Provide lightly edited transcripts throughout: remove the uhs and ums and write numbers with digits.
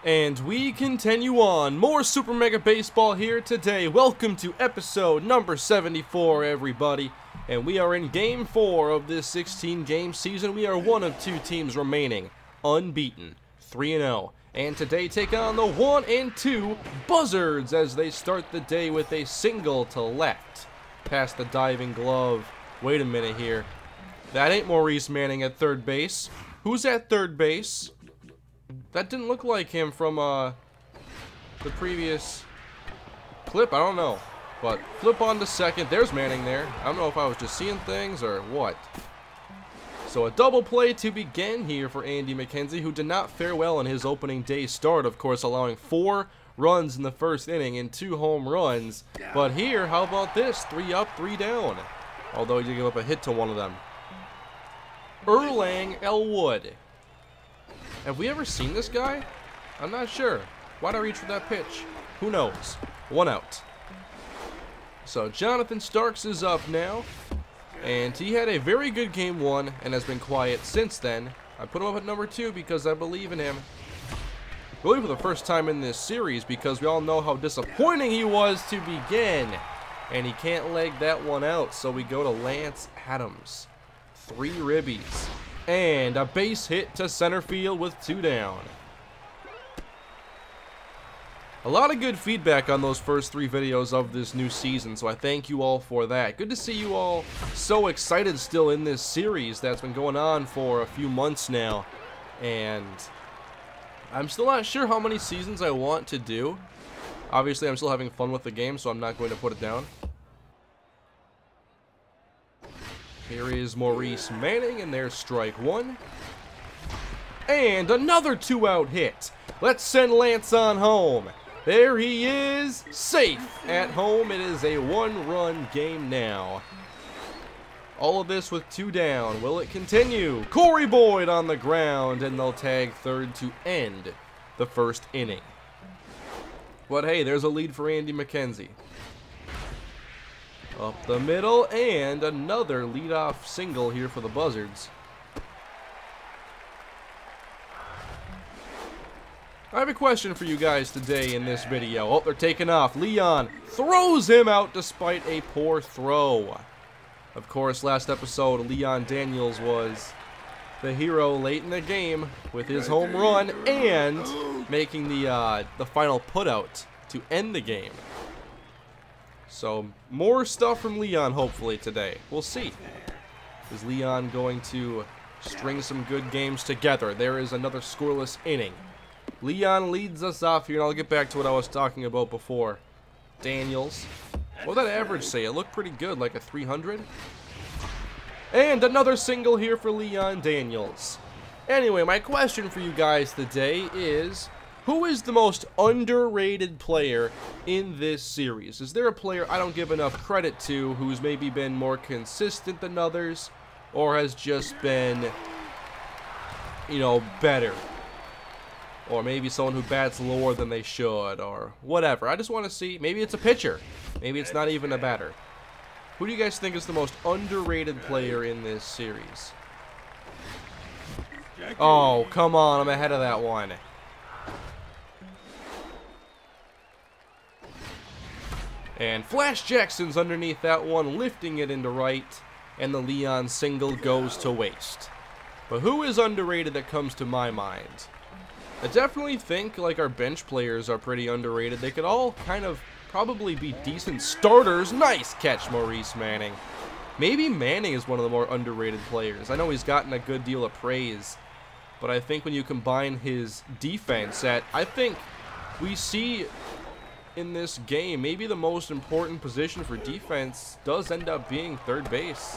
And we continue on. More Super Mega Baseball here today. Welcome to episode number 74, everybody. And we are in Game 4 of this 16-game season. We are one of two teams remaining, unbeaten, 3-0. And today take on the 1 and 2 Buzzards as they start the day with a single to left. Past the diving glove. Wait a minute here. That ain't Maurice Manning at third base. Who's at third base? That didn't look like him from the previous clip. I don't know. But flip on to second. There's Manning there. I don't know if I was just seeing things or what. So a double play to begin here for Andy McKenzie, who did not fare well in his opening day start, of course, allowing 4 runs in the first inning and 2 home runs. But here, how about this? 3 up, 3 down. Although he did give up a hit to one of them. Erlang Elwood. Have we ever seen this guy? I'm not sure. Why'd I reach for that pitch? Who knows? 1 out. So Jonathan Starks is up now. And he had a very good game 1 and has been quiet since then. I put him up at number 2 because I believe in him. Really for the first time in this series, because we all know how disappointing he was to begin. And he can't leg that one out, so we go to Lance Adams. 3 ribbies. And a base hit to center field with 2 down. A lot of good feedback on those first 3 videos of this new season, so I thank you all for that. Good to see you all so excited still in this series that's been going on for a few months now. And I'm still not sure how many seasons I want to do. Obviously, I'm still having fun with the game, so I'm not going to put it down. Here is Maurice Manning, and there's strike 1. And another 2-out hit. Let's send Lance on home. There he is, safe at home. It is a 1-run game now. All of this with 2 down. Will it continue? Corey Boyd on the ground, and they'll tag third to end the first inning. But hey, there's a lead for Andy McKenzie. Up the middle, and another leadoff single here for the Buzzards. I have a question for you guys today in this video. Oh, they're taking off. Leon throws him out despite a poor throw. Of course, last episode, Leon Daniels was the hero late in the game with his home run and making the final putout to end the game. So, more stuff from Leon, hopefully, today. We'll see. Is Leon going to string some good games together? There is another scoreless inning. Leon leads us off here, and I'll get back to what I was talking about before. Daniels. What did that average say? It looked pretty good, like a 300. And another single here for Leon Daniels. Anyway, my question for you guys today is, who is the most underrated player in this series? Is there a player I don't give enough credit to who's maybe been more consistent than others, or has just been, you know, better? Or maybe someone who bats lower than they should, or whatever. I just want to see, maybe it's a pitcher. Maybe it's not even a batter. Who do you guys think is the most underrated player in this series? Oh, come on, I'm ahead of that one. And Flash Jackson's underneath that one, lifting it into right, and the Leon single goes to waste. But who is underrated that comes to my mind? I definitely think like our bench players are pretty underrated. They could all kind of probably be decent starters. Nice catch, Maurice Manning. Maybe Manning is one of the more underrated players. I know he's gotten a good deal of praise, but I think when you combine his defense at, I think we see in this game, maybe the most important position for defense does end up being third base.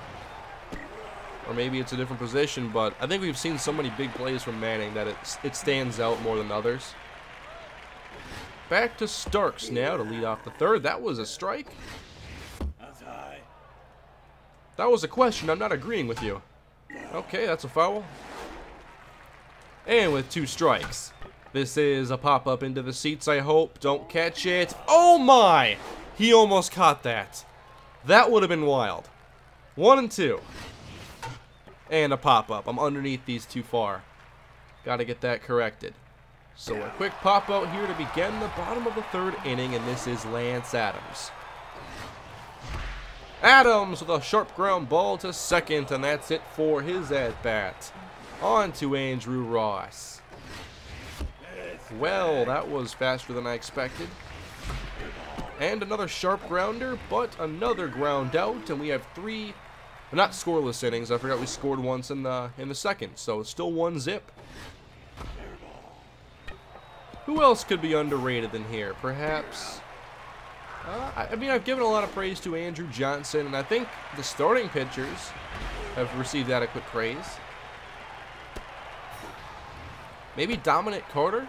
Or maybe it's a different position, but I think we've seen so many big plays from Manning that it stands out more than others. Back to Starks now to lead off the third. That was a strike. That was a question. I'm not agreeing with you. Okay, that's a foul. And with 2 strikes. This is a pop-up into the seats, I hope. Don't catch it. Oh my! He almost caught that. That would have been wild. 1 and 2. And a pop-up. I'm underneath these too far. Got to get that corrected. So a quick pop out here to begin the bottom of the third inning, and this is Lance Adams. Adams with a sharp ground ball to second, and that's it for his at-bat. On to Andrew Ross. Well, that was faster than I expected. And another sharp grounder, but another ground out, and we have three, not scoreless innings. I forgot we scored once in the second, so it's still 1-0. Who else could be underrated in here? Perhaps. I mean, I've given a lot of praise to Andrew Johnson, and I think the starting pitchers have received adequate praise. Maybe Dominic Carter?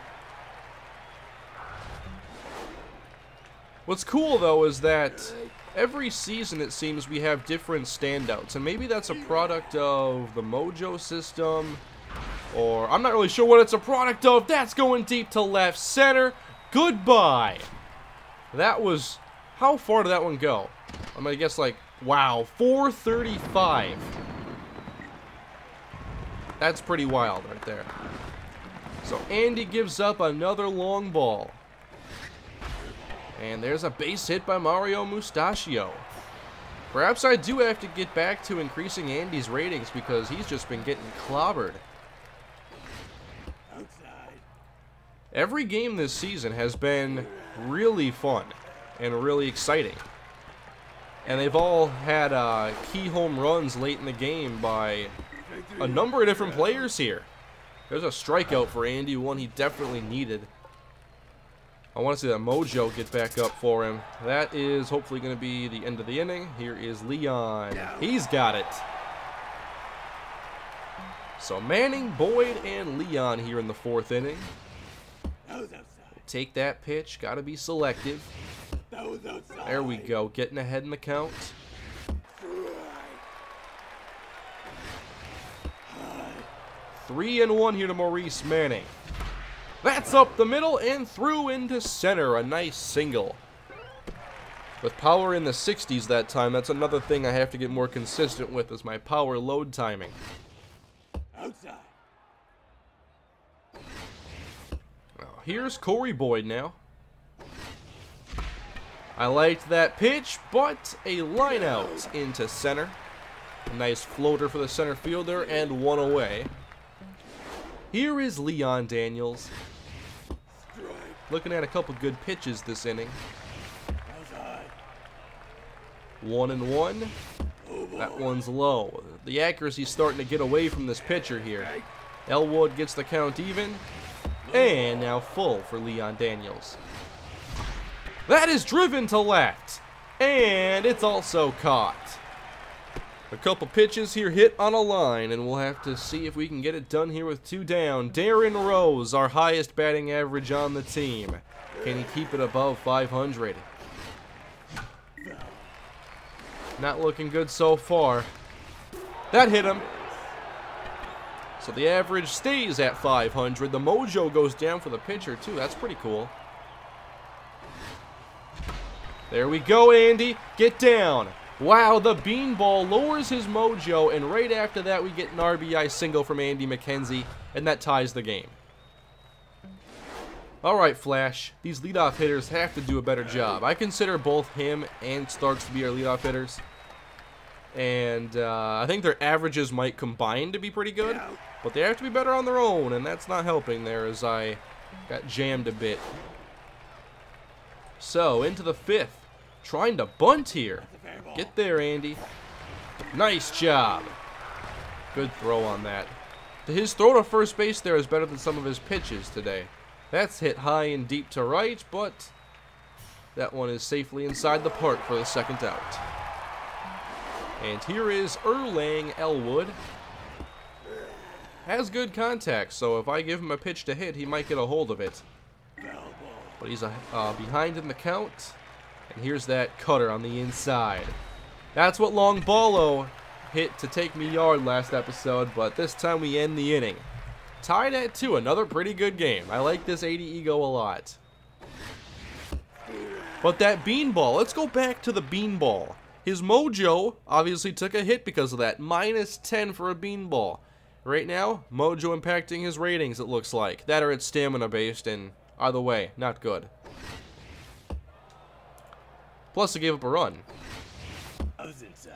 What's cool, though, is that every season, it seems, we have different standouts, and maybe that's a product of the Mojo system, or I'm not really sure what it's a product of. That's going deep to left center. Goodbye. That was... How far did that one go? I'm going to guess like, wow, 435. That's pretty wild right there. So Andy gives up another long ball. And there's a base hit by Mario Mustachio. Perhaps I do have to get back to increasing Andy's ratings because he's just been getting clobbered. Every game this season has been really fun and really exciting. And they've all had key home runs late in the game by a number of different players here. There's a strikeout for Andy, one he definitely needed. I want to see that Mojo get back up for him. That is hopefully going to be the end of the inning. Here is Leon. He's got it. So Manning, Boyd, and Leon here in the fourth inning. Take that pitch. Got to be selective. There we go. Getting ahead in the count. Three and one here to Maurice Manning. That's up the middle and through into center. A nice single. With power in the 60s that time. That's another thing I have to get more consistent with, is my power load timing. Outside. Well, here's Corey Boyd now. I liked that pitch, but a line out into center. A nice floater for the center fielder and one away. Here is Leon Daniels. Looking at a couple good pitches this inning. 1-1. That one's low. The accuracy's starting to get away from this pitcher here. Elwood gets the count even. And now full for Leon Daniels. That is driven to left. And it's also caught. A couple pitches here hit on a line, and we'll have to see if we can get it done here with two down. Darren Rose, our highest batting average on the team. Can he keep it above 500? Not looking good so far. That hit him. So the average stays at 500. The mojo goes down for the pitcher, too. That's pretty cool. There we go, Andy. Get down. Wow, the beanball lowers his mojo, and right after that we get an RBI single from Andy McKenzie, and that ties the game. Alright, Flash. These leadoff hitters have to do a better job. I consider both him and Starks to be our leadoff hitters. And I think their averages might combine to be pretty good, but they have to be better on their own, and that's not helping there as I got jammed a bit. So, into the fifth. Trying to bunt here. Get there, Andy. Nice job. Good throw on that. His throw to first base there is better than some of his pitches today. That's hit high and deep to right, but that one is safely inside the park for the second out. And here is Erlang Elwood. Has good contact, so if I give him a pitch to hit, he might get a hold of it. But he's behind in the count. And here's that cutter on the inside. That's what Long Ballo hit to take me yard last episode, but this time we end the inning. Tied at 2, another pretty good game. I like this 80 ego a lot. But that beanball, let's go back to the beanball. His mojo obviously took a hit because of that. -10 for a beanball. Right now, Mojo impacting his ratings, it looks like. That or it's stamina based, and either way, not good. Plus, he gave up a run. I was inside.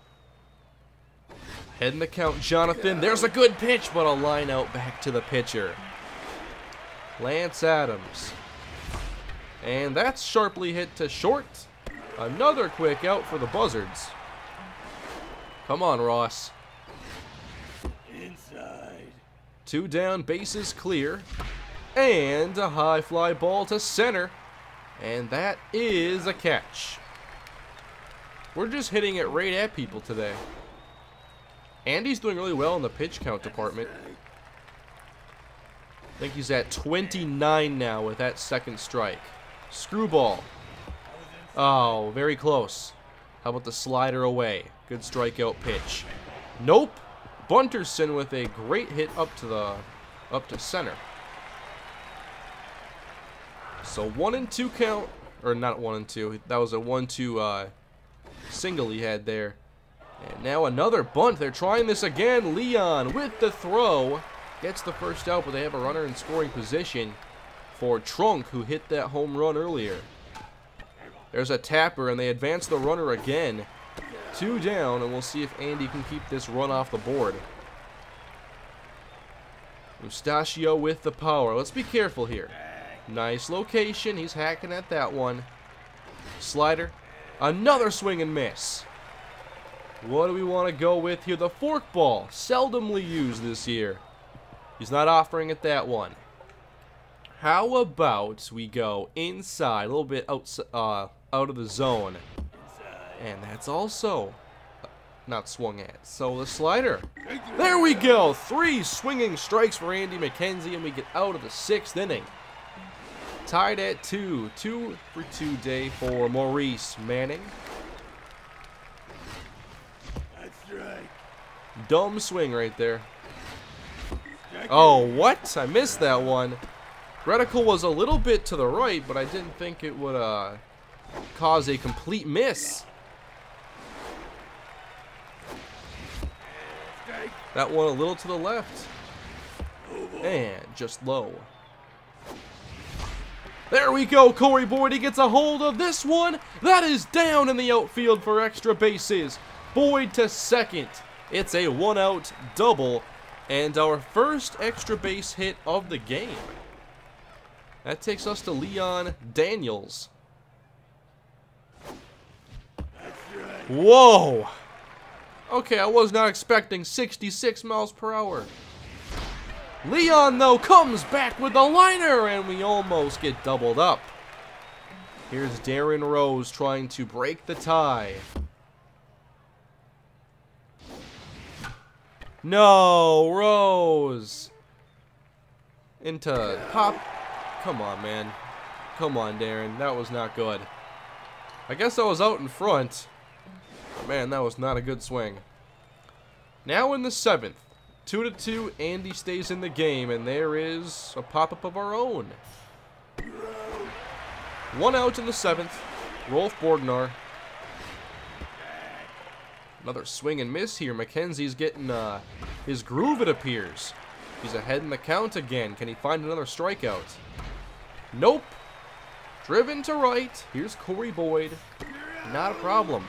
Heading the count, Jonathan. There's a good pitch, but a line out back to the pitcher. Lance Adams. And that's sharply hit to short. Another quick out for the Buzzards. Come on, Ross. Inside. 2 down, bases clear. And a high fly ball to center. And that is a catch. We're just hitting it right at people today. Andy's doing really well in the pitch count department. I think he's at 29 now with that second strike. Screwball. Oh, very close. How about the slider away? Good strikeout pitch. Nope. Bunterson with a great hit up to center. So 1-2 count, or not 1-2. That was a 1-2 single he had there. And now another bunt. They're trying this again. Leon with the throw. Gets the first out, but they have a runner in scoring position for Trunk, who hit that home run earlier. There's a tapper, and they advance the runner again. 2 down, and we'll see if Andy can keep this run off the board. Mustachio with the power. Let's be careful here. Nice location. He's hacking at that one. Slider. Another swing and miss. What do we want to go with here? The forkball. Seldomly used this year. He's not offering it that one. How about we go inside, a little bit out of the zone. And that's also not swung at. So the slider. There we go. 3 swinging strikes for Andy McKenzie, and we get out of the 6th inning. Tied at 2. 2 for 2 day for Maurice Manning. That's right. Dumb swing right there. Oh, what? I missed that one. Reticle was a little bit to the right, but I didn't think it would cause a complete miss. That one a little to the left. And just low. There we go. Corey Boyd, he gets a hold of this one. That is down in the outfield for extra bases. Boyd to second. It's a 1-out double. And our first extra base hit of the game. That takes us to Leon Daniels. Whoa! Okay, I was not expecting 66 miles per hour. Leon, though, comes back with a liner, and we almost get doubled up. Here's Darren Rose trying to break the tie. No, Rose. Into pop. Come on, man. Come on, Darren. That was not good. I guess I was out in front. But man, that was not a good swing. Now in the 7th. 2-2. Andy stays in the game, and there is a pop-up of our own. 1 out in the 7th. Rolf Borgnar. Another swing and miss here. McKenzie's getting his groove, it appears. He's ahead in the count again. Can he find another strikeout? Nope. Driven to right. Here's Corey Boyd. Not a problem.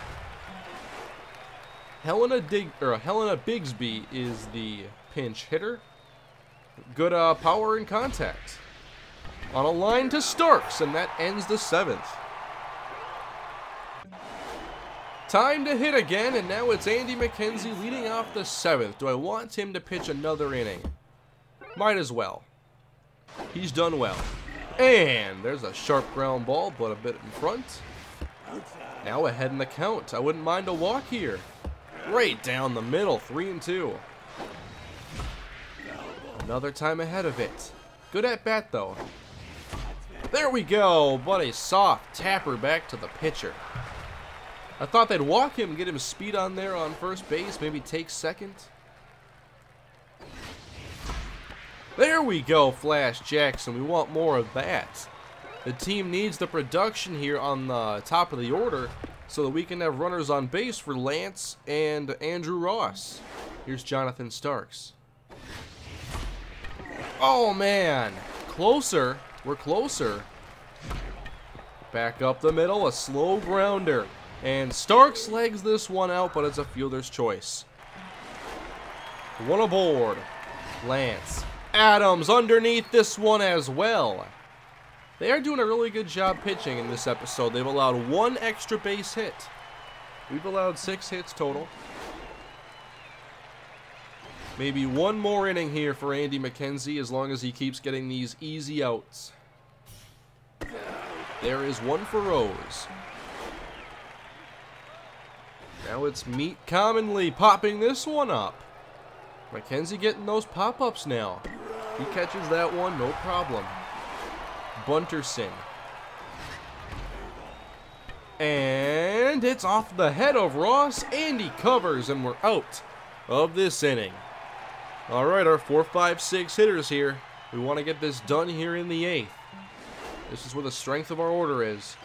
Helena Bigsby is the pinch hitter. Good power and contact. On a line to Starks, and that ends the 7th. Time to hit again, and now it's Andy McKenzie leading off the 7th. Do I want him to pitch another inning? Might as well. He's done well. And there's a sharp ground ball, but a bit in front. Now ahead in the count. I wouldn't mind a walk here. Right down the middle, 3-2. Another time ahead of it. Good at bat, though. There we go, but a soft tapper back to the pitcher. I thought they'd walk him, get him speed on there on first base, maybe take second. There we go, Flash Jackson. We want more of that. The team needs the production here on the top of the order so that we can have runners on base for Lance and Andrew Ross. Here's Jonathan Starks. Oh, man. Closer. We're closer. Back up the middle. A slow grounder. And Starks legs this one out, but it's a fielder's choice. One aboard. Lance. Adams underneath this one as well. They are doing a really good job pitching in this episode. They've allowed 1 extra base hit. We've allowed 6 hits total. Maybe 1 more inning here for Andy McKenzie as long as he keeps getting these easy outs. There is one for Rose. Now it's Meet Commonly popping this one up. McKenzie getting those pop-ups now. He catches that one, no problem. Bunterson. And it's off the head of Ross. Andy covers, and we're out of this inning. All right, our 4, 5, 6 hitters here. We want to get this done here in the 8th. This is where the strength of our order is.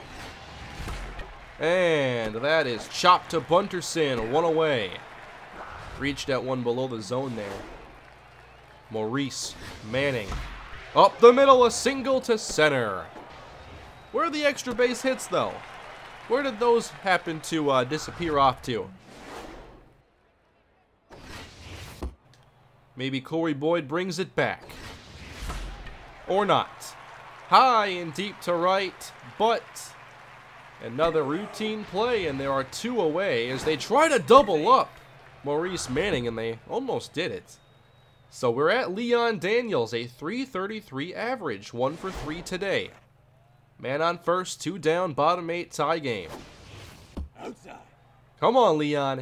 And that is chopped to Bunterson, 1 away. Reached at 1 below the zone there. Maurice Manning. Up the middle, a single to center. Where are the extra base hits, though? Where did those happen to disappear off to? Maybe Corey Boyd brings it back. Or not. High and deep to right, but another routine play, and there are 2 away as they try to double up Maurice Manning, and they almost did it. So we're at Leon Daniels, a .333 average, 1 for 3 today. Man on first, 2 down, bottom 8 tie game. Outside. Come on, Leon.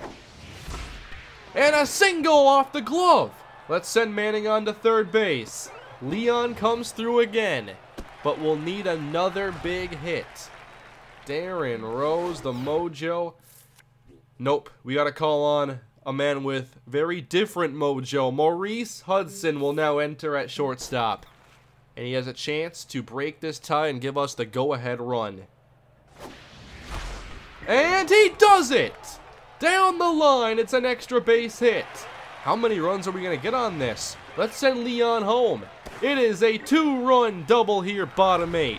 And a single off the glove. Let's send Manning on to third base. Leon comes through again, but we'll need another big hit. Darren Rose, the mojo. Nope, we got to call on a man with very different mojo. Maurice Hudson will now enter at shortstop. And he has a chance to break this tie and give us the go-ahead run. And he does it! Down the line, it's an extra base hit. How many runs are we going to get on this? Let's send Leon home. It is a 2-run double here, bottom 8.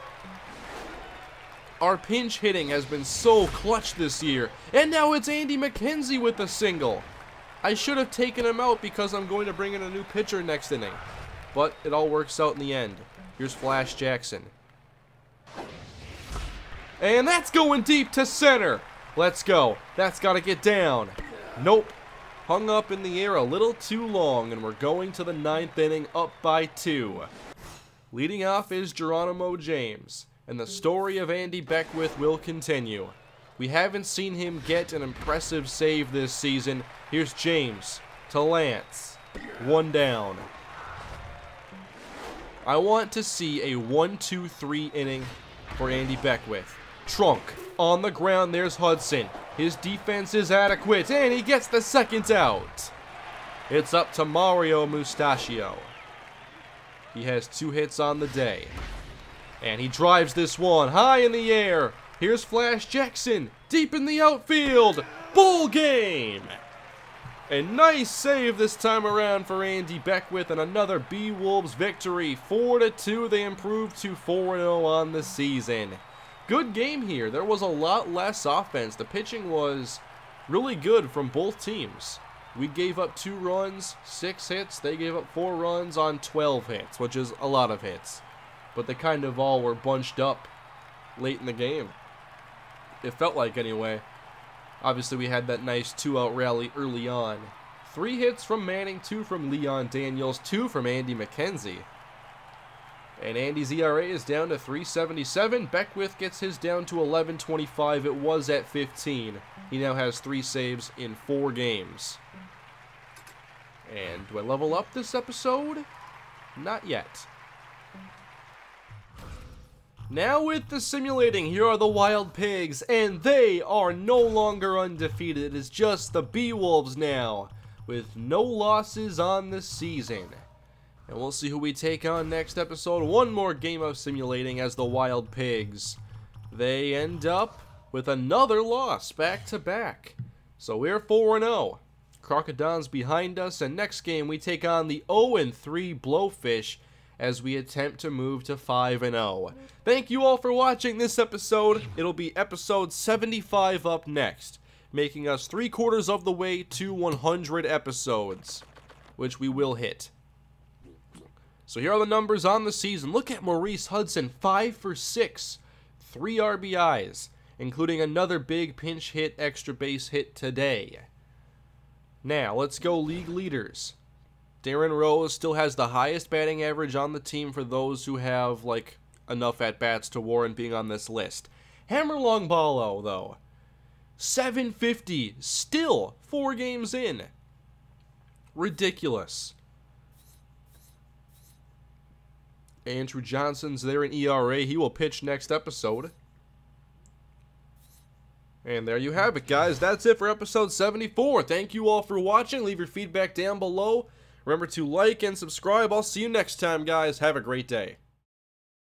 Our pinch hitting has been so clutch this year. And now it's Andy McKenzie with a single. I should have taken him out because I'm going to bring in a new pitcher next inning. But it all works out in the end. Here's Flash Jackson. And that's going deep to center. Let's go. That's got to get down. Nope. Hung up in the air a little too long, and we're going to the 9th inning up by 2. Leading off is Geronimo James, and the story of Andy Beckwith will continue. We haven't seen him get an impressive save this season. Here's James to Lance. 1 down. I want to see a 1-2-3 inning for Andy Beckwith. Trunk on the ground. There's Hudson. His defense is adequate, and he gets the 2nd out. It's up to Mario Mustachio. He has 2 hits on the day. And he drives this one high in the air. Here's Flash Jackson, deep in the outfield. Ball game! A nice save this time around for Andy Beckwith, and another B-Wolves victory. 4-2, they improved to 4-0 on the season. Good game here. There was a lot less offense. The pitching was really good from both teams. We gave up 2 runs, 6 hits. They gave up 4 runs on 12 hits, which is a lot of hits. But they kind of all were bunched up late in the game. It felt like anyway. Obviously, we had that nice 2-out rally early on. 3 hits from Manning, 2 from Leon Daniels, 2 from Andy McKenzie. And Andy's ERA is down to 3.77. Beckwith gets his down to 11.25. It was at 15. He now has 3 saves in 4 games. And do I level up this episode? Not yet. Now with the simulating, here are the Wild Pigs, and they are no longer undefeated. It is just the B-Wolves now, with no losses on the season. And we'll see who we take on next episode. One more game of simulating as the Wild Pigs. They end up with another loss back to back. So we're 4-0. Crocodon's behind us, and next game we take on the 0-3 Blowfish as we attempt to move to 5-0. Thank you all for watching this episode. It'll be episode 75 up next, making us 3/4 of the way to 100 episodes, which we will hit. So here are the numbers on the season. Look at Maurice Hudson, 5 for 6, 3 RBIs, including another big pinch hit, extra base hit today. Now, let's go league leaders. Darren Rose still has the highest batting average on the team for those who have, like, enough at-bats to warrant being on this list. Hammer Longballo, though, 750, still 4 games in. Ridiculous. Andrew Johnson's there in ERA. He will pitch next episode. And there you have it, guys. That's it for episode 74. Thank you all for watching. Leave your feedback down below. Remember to like and subscribe. I'll see you next time, guys. Have a great day.